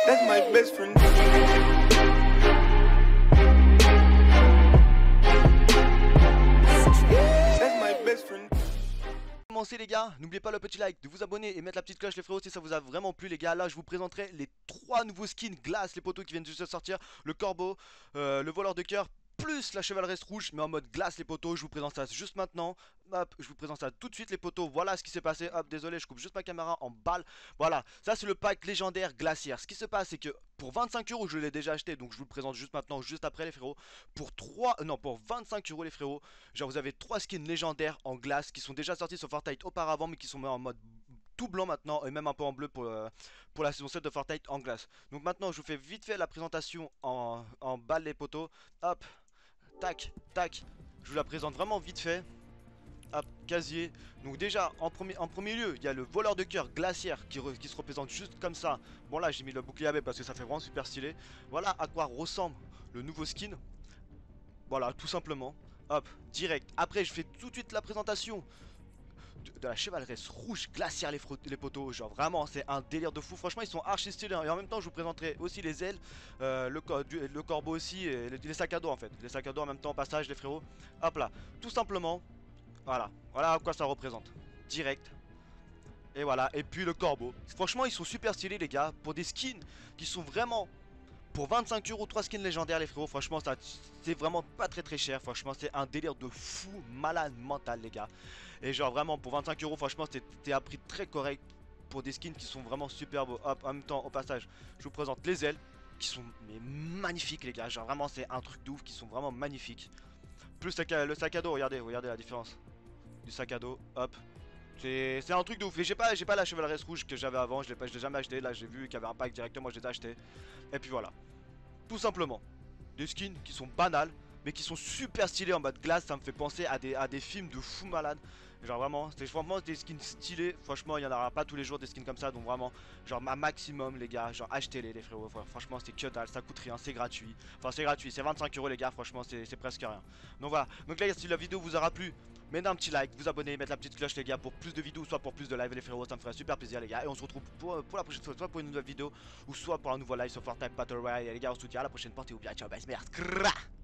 That's my best friend. That's my best friend. Commencez les gars, n'oubliez pas le petit like, de vous abonner et mettre la petite cloche les frérots si ça vous a vraiment plu les gars. Là je vous présenterai les 3 nouveaux skins glace, les poteaux qui viennent juste de sortir. Le corbeau, le voleur de cœur, plus la chevaleresse rouge mais en mode glace les poteaux. Je vous présente ça juste maintenant. Hop, je vous présente ça tout de suite les poteaux. Voilà ce qui s'est passé. Hop, désolé, je coupe juste ma caméra en balle. Voilà, ça c'est le pack légendaire glaciaire. Ce qui se passe c'est que pour 25 euros je l'ai déjà acheté, donc je vous le présente juste maintenant, juste après les frérots. Pour 25 euros les frérots, genre vous avez 3 skins légendaires en glace qui sont déjà sortis sur Fortnite auparavant, mais qui sont en mode tout blanc maintenant et même un peu en bleu pour la saison 7 de Fortnite en glace. Donc maintenant je vous fais vite fait la présentation en balle les poteaux. Hop, tac, tac, je vous la présente vraiment vite fait. Hop, casier. Donc déjà en premier lieu il y a le voleur de cœur glaciaire qui se représente juste comme ça. Bon là j'ai mis le bouclier AB parce que ça fait vraiment super stylé. Voilà à quoi ressemble le nouveau skin. Voilà tout simplement. Hop, direct. Après je fais tout de suite la présentation de la chevaleresse rouge glaciaire les poteaux. Genre vraiment c'est un délire de fou. Franchement ils sont archi stylés hein. Et en même temps je vous présenterai aussi les ailes, le corbeau aussi et les sacs à dos en fait. Les sacs à dos en même temps au passage les frérots. Hop là, tout simplement. Voilà, voilà à quoi ça représente. Direct. Et voilà, et puis le corbeau. Franchement ils sont super stylés les gars. Pour des skins qui sont vraiment... Pour 25 euros, 3 skins légendaires les frérots, franchement ça c'est vraiment pas très cher. Franchement c'est un délire de fou, malade mental les gars. Et genre vraiment pour 25 euros franchement c'était un prix très correct pour des skins qui sont vraiment super beaux. Hop, en même temps au passage je vous présente les ailes qui sont mais magnifiques les gars. Genre vraiment c'est un truc de ouf, qui sont vraiment magnifiques. Plus le sac à dos, regardez la différence du sac à dos, hop. C'est un truc de ouf. Et j'ai pas la chevaleresse rouge que j'avais avant, je l'ai jamais acheté. Là j'ai vu qu'il y avait un pack directement, je les ai achetés. Et puis voilà. Tout simplement. Des skins qui sont banales, mais qui sont super stylés en mode glace. Ça me fait penser à des films de fou malade. Genre vraiment, c'est vraiment des skins stylés. Franchement, il y en aura pas tous les jours des skins comme ça. Donc vraiment, genre un maximum les gars. Genre achetez-les les frérots. Franchement, c'est que dalle, ça coûte rien, c'est gratuit. Enfin, c'est gratuit, c'est 25 euros les gars. Franchement, c'est presque rien. Donc voilà. Donc les gars, si la vidéo vous aura plu, mettez un petit like, vous abonnez, mettre la petite cloche les gars pour plus de vidéos, soit pour plus de live les frérots, ça me ferait super plaisir les gars. Et on se retrouve pour la prochaine fois, soit pour une nouvelle vidéo, ou soit pour un nouveau live sur Fortnite Battle Royale. Et les gars, on se dit à la prochaine, portez-vous bien, ciao, bye, merde.